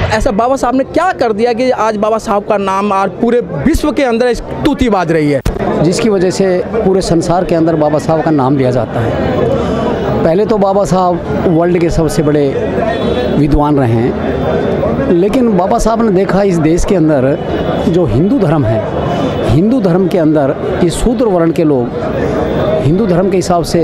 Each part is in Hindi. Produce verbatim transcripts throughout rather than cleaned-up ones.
ऐसा बाबा साहब ने क्या कर दिया कि आज बाबा साहब का नाम आज पूरे विश्व के अंदर तूती बाज रही है, जिसकी वजह से पूरे संसार के अंदर बाबा साहब का नाम लिया जाता है। पहले तो बाबा साहब वर्ल्ड के सबसे बड़े विद्वान रहे हैं, लेकिन बाबा साहब ने देखा इस देश के अंदर जो हिंदू धर्म है, हिंदू धर्म के अंदर ये शूद्र वर्ण के लोग हिंदू धर्म के हिसाब से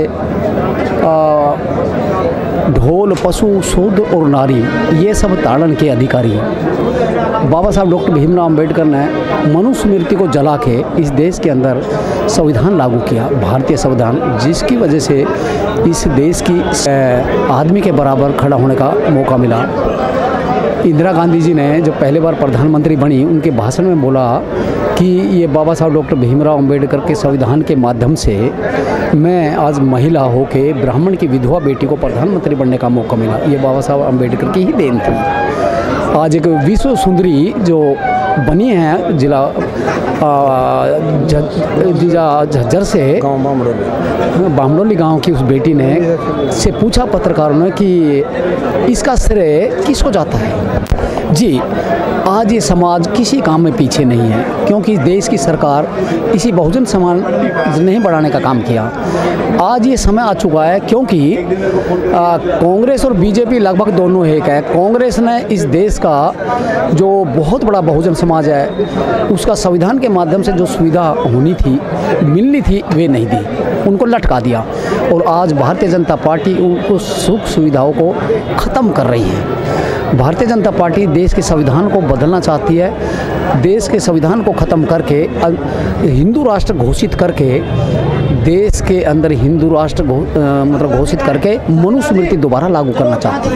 ढोल, पशु, शूद्र और नारी ये सब ताड़न के अधिकारी हैं। बाबा साहब डॉक्टर भीमराव अंबेडकर ने मनुस्मृति को जला के इस देश के अंदर संविधान लागू किया, भारतीय संविधान, जिसकी वजह से इस देश की आदमी के बराबर खड़ा होने का मौका मिला। इंदिरा गांधी जी ने जब पहली बार प्रधानमंत्री बनी, उनके भाषण में बोला कि ये बाबा साहब डॉक्टर भीमराव अंबेडकर के संविधान के माध्यम से मैं आज महिला होके ब्राह्मण की विधवा बेटी को प्रधानमंत्री बनने का मौका मिला। ये बाबा साहब अंबेडकर की ही देन थी। आज एक विश्व सुंदरी जो बनी है जिला झज्जर से गाँव बामरोली बामरोली गाँव की उस बेटी ने से पूछा पत्रकारों ने कि इसका श्रेय किसको जाता है। जी, आज ये समाज किसी काम में पीछे नहीं है, क्योंकि इस देश की सरकार इसी बहुजन समाज नहीं बढ़ाने का काम किया। आज ये समय आ चुका है, क्योंकि कांग्रेस और बीजेपी लगभग दोनों एक है। कांग्रेस ने इस देश का जो बहुत बड़ा बहुजन समाज है, उसका संविधान के माध्यम से जो सुविधा होनी थी, मिलनी थी, वे नहीं दी, उनको लटका दिया। और आज भारतीय जनता पार्टी उनको सुख सुविधाओं को ख़त्म कर रही है। भारतीय जनता पार्टी देश के संविधान को बदलना चाहती है, देश के संविधान को ख़त्म करके हिंदू राष्ट्र घोषित करके देश के अंदर हिंदू राष्ट्र घो, मतलब घोषित करके मनुस्मृति दोबारा लागू करना चाहती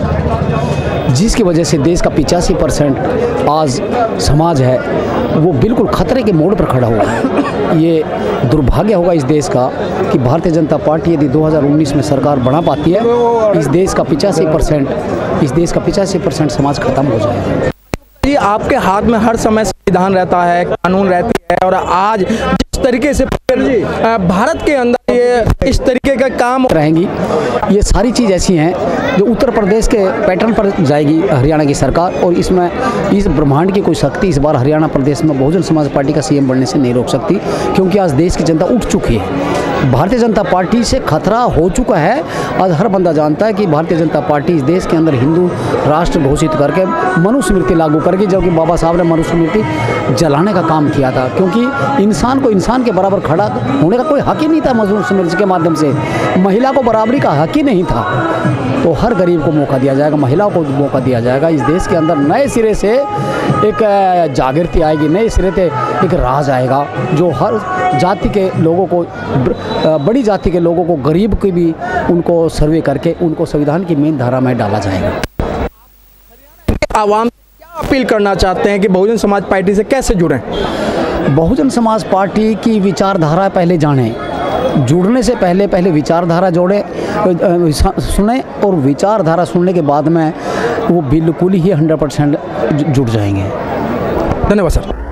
है, जिसकी वजह से देश का पिचासी परसेंट आज समाज है वो बिल्कुल खतरे के मोड़ पर खड़ा हुआ है। ये दुर्भाग्य होगा इस देश का कि भारतीय जनता पार्टी यदि दो हज़ार उन्नीस में सरकार बना पाती है, इस देश का पिचासी परसेंट इस देश का पिचासी परसेंट समाज खत्म हो जाएगा। जी, आपके हाथ में हर समय संविधान रहता है, कानून रहती है, और आज जिस तरीके से भारत के अंदर ये इस तरीके का काम रहेंगी, ये सारी चीज़ ऐसी हैं जो उत्तर प्रदेश के पैटर्न पर जाएगी हरियाणा की सरकार, और इसमें इस ब्रह्मांड की कोई शक्ति इस बार हरियाणा प्रदेश में बहुजन समाज पार्टी का सीएम बनने से नहीं रोक सकती, क्योंकि आज देश की जनता उठ चुकी है। भारतीय जनता पार्टी से खतरा हो चुका है। आज हर बंदा जानता है कि भारतीय जनता पार्टी इस देश के अंदर हिंदू राष्ट्र घोषित करके मनुस्मृति लागू करके, जबकि बाबा साहब ने मनुस्मृति जलाने का काम किया था, क्योंकि इंसान को इंसान के बराबर खड़ा होने का कोई हक ही नहीं था। मनुस्मृति के माध्यम से महिला को बराबरी का हक ही नहीं था। तो हर गरीब को मौका दिया जाएगा, महिलाओं को मौका दिया जाएगा। इस देश के अंदर नए सिरे से एक जागृति आएगी, नए सिरे से एक राज आएगा, जो हर जाति के लोगों को, बड़ी जाति के लोगों को, गरीब की भी उनको सर्वे करके उनको संविधान की मेन धारा में डाला जाएगा। आवाम क्या अपील करना चाहते हैं कि बहुजन समाज पार्टी से कैसे जुड़ें? बहुजन समाज पार्टी की विचारधारा पहले जानें, जुड़ने से पहले पहले विचारधारा जोड़े सुने, और विचारधारा सुनने के बाद में वो बिल्कुल ही हंड्रेड परसेंट जुड़ जाएंगे। धन्यवाद सर।